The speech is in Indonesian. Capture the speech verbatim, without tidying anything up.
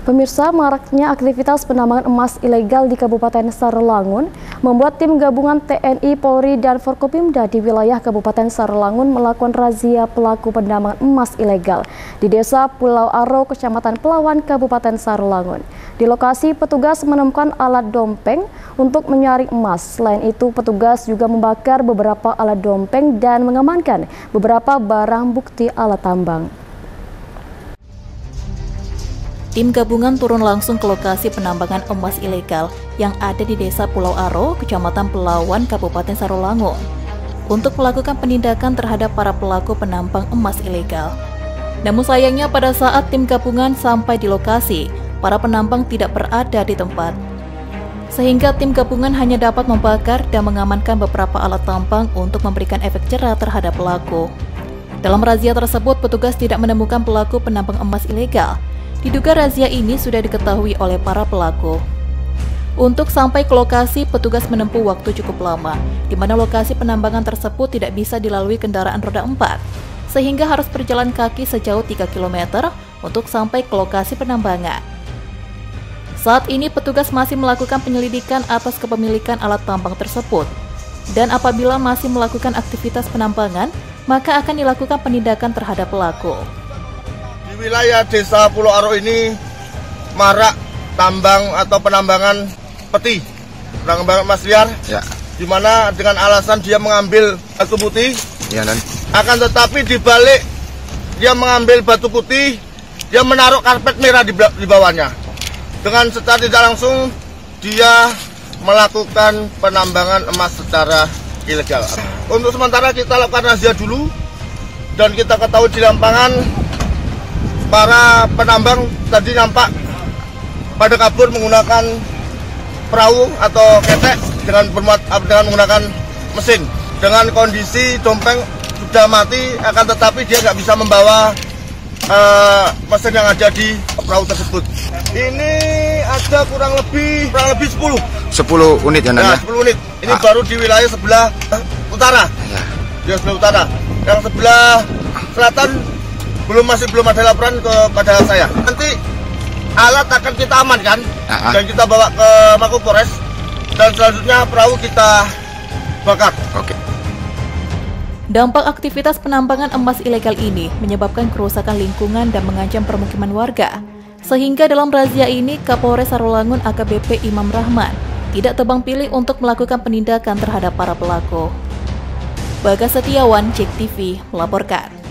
Pemirsa, maraknya aktivitas penambangan emas ilegal di Kabupaten Sarolangun membuat tim gabungan T N I, Polri, dan Forkopimda di wilayah Kabupaten Sarolangun melakukan razia pelaku penambangan emas ilegal di Desa Pulau Aro, Kecamatan Pelawan, Kabupaten Sarolangun. Di lokasi, petugas menemukan alat dompeng untuk menyaring emas. Selain itu, petugas juga membakar beberapa alat dompeng dan mengamankan beberapa barang bukti alat tambang. Tim gabungan turun langsung ke lokasi penambangan emas ilegal yang ada di Desa Pulau Aro, Kecamatan Pelawan, Kabupaten Sarolangun, untuk melakukan penindakan terhadap para pelaku penambang emas ilegal. Namun sayangnya pada saat tim gabungan sampai di lokasi, para penambang tidak berada di tempat. Sehingga tim gabungan hanya dapat membakar dan mengamankan beberapa alat tambang untuk memberikan efek jerah terhadap pelaku. Dalam razia tersebut, petugas tidak menemukan pelaku penambang emas ilegal. Diduga razia ini sudah diketahui oleh para pelaku. Untuk sampai ke lokasi, petugas menempuh waktu cukup lama, di mana lokasi penambangan tersebut tidak bisa dilalui kendaraan roda empat, sehingga harus berjalan kaki sejauh tiga kilometer untuk sampai ke lokasi penambangan. Saat ini petugas masih melakukan penyelidikan atas kepemilikan alat tambang tersebut, dan apabila masih melakukan aktivitas penambangan, maka akan dilakukan penindakan terhadap pelaku. Di wilayah Desa Pulau Aro ini marak tambang atau penambangan peti, penambangan emas liar, ya. Di mana dengan alasan dia mengambil batu putih, ya, dan akan tetapi dibalik dia mengambil batu putih, dia menaruh karpet merah di, di bawahnya. Dengan secara tidak langsung dia melakukan penambangan emas secara ilegal. Untuk sementara kita lakukan razia dulu, dan kita ketahui di lapangan para penambang tadi nampak pada kabur menggunakan perahu atau ketek dengan bermuat dengan menggunakan mesin. Dengan kondisi dompeng sudah mati, akan tetapi dia nggak bisa membawa uh, mesin yang ada di perahu tersebut. Ini ada kurang lebih kurang lebih sepuluh. sepuluh unit ya, nah, sepuluh unit. Ini ah. baru di wilayah sebelah utara. Ya. Di sebelah utara. Yang sebelah selatan belum masih belum ada laporan kepada saya. Nanti alat akan kita amankan uh-huh. dan kita bawa ke Mapolres, dan selanjutnya perahu kita bakar. Oke. Okay. Dampak aktivitas penambangan emas ilegal ini menyebabkan kerusakan lingkungan dan mengancam permukiman warga. Sehingga dalam razia ini Kapolres Sarolangun A K B P Imam Rahman tidak tebang pilih untuk melakukan penindakan terhadap para pelaku. Bagas Setiawan, Cek T V melaporkan.